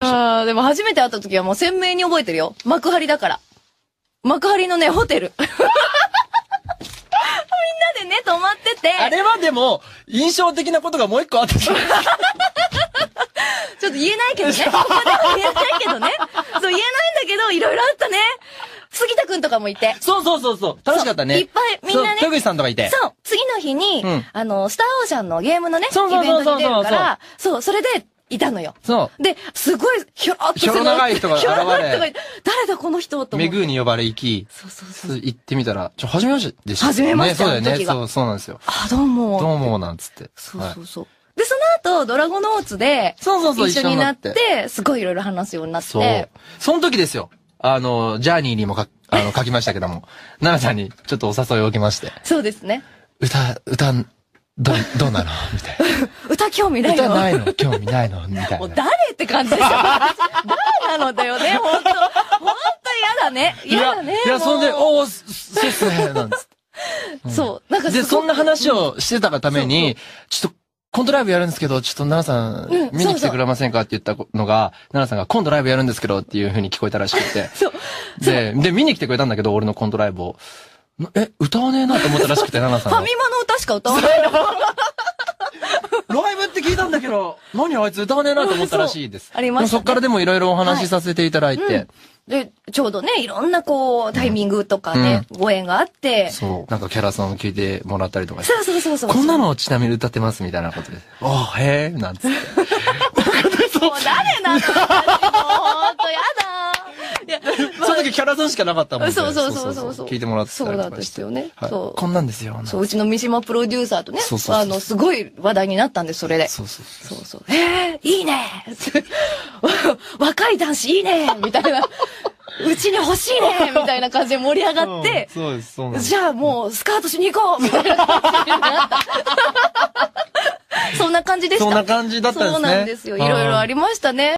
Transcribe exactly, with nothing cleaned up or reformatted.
ああ、でも初めて会った時はもう鮮明に覚えてるよ。幕張だから。幕張のね、ホテル。みんなでね、泊まってて。 あれはでも、印象的なことがもう一個あったじゃん。 ちょっと言えないけどね。ここでは言えないけどね。そう、言えないんだけど、いろいろあったね。杉田くんとかもいて。 そうそうそうそう。楽しかったね。 いっぱい、みんなね。 戸口さんとかいて。 そう。次の日に、うん、あの、スターオーシャンのゲームのね、 そうそうそうそうイベントに出るから、そう、それで、いたのよ。 そう。 で、すごい、ひょろっと。 ひょろ長い人が現れ。 誰だこの人と思って。 メグーに呼ばれ行き。 そうそうそう。 行ってみたら、ちょ、初めましてでした。 初めまして。 ね、そうだよね。そう、そうなんですよ。 あ、どうも。 どうも、なんつって。 そうそうそう。で、その後、ドラゴノーツで、 そうそうそう、 一緒になって、すごいいろいろ話すようになって。そう。 その時ですよ。あの、ジャーニーにもか、あの、書きましたけども、奈々さんにちょっとお誘いを受けまして。 そうですね。 歌、歌、ど、どうなのみたいな。 歌興味ないの歌ないの興味ないのみたいな。 もう誰って感じでしょ。誰なのだよね、ほんと。ほんと嫌だね。嫌だね。 いや、そんで、おお、そうっすね、なんつって。 そう。なんかで、そんな話をしてたがために、ちょっと、コントライブやるんですけど、ちょっと奈々さん、見に来てくれませんかって言ったのが、奈々さんが今度ライブやるんですけどっていう風に聞こえたらしくて。 そう。 で、で、見に来てくれたんだけど、俺のコントライブを。え、歌わねえなと思ったらしくて、奈々さん。 ファミマの歌しか歌わないの。 ライブって聞いたんだけど、何あいつ歌わねえなと思ったらしいです。 ありました。 そっからでもいろいろお話しさせていただいて。 で、ちょうどね、いろんなこう、タイミングとかね、ご縁があって。 そう。なんかキャラソン聞いてもらったりとかして。 そうそうそうそう。 こんなのをちなみに歌ってますみたいなことで。おー、へー、なんつって。もう誰なのほんとやだいや、 その時キャラソンしかなかったもんね。 そうそうそうそう。 聞いてもらってたりとかして。 そうなんですよね。 そう。こんなんですよ。 そう、うちの三島プロデューサーとね、あの、すごい話題になったんです、それで。 そうそうそう。そうそう。えー、いいね若い男子いいねみたいな。うちに欲しいねみたいな感じで盛り上がって、 そうです、そうなんです。 じゃあもうスカートしに行こうみたいな感じになった。そんな感じでした。 そんな感じだったんですね。 そうなんですよ。いろいろありましたね。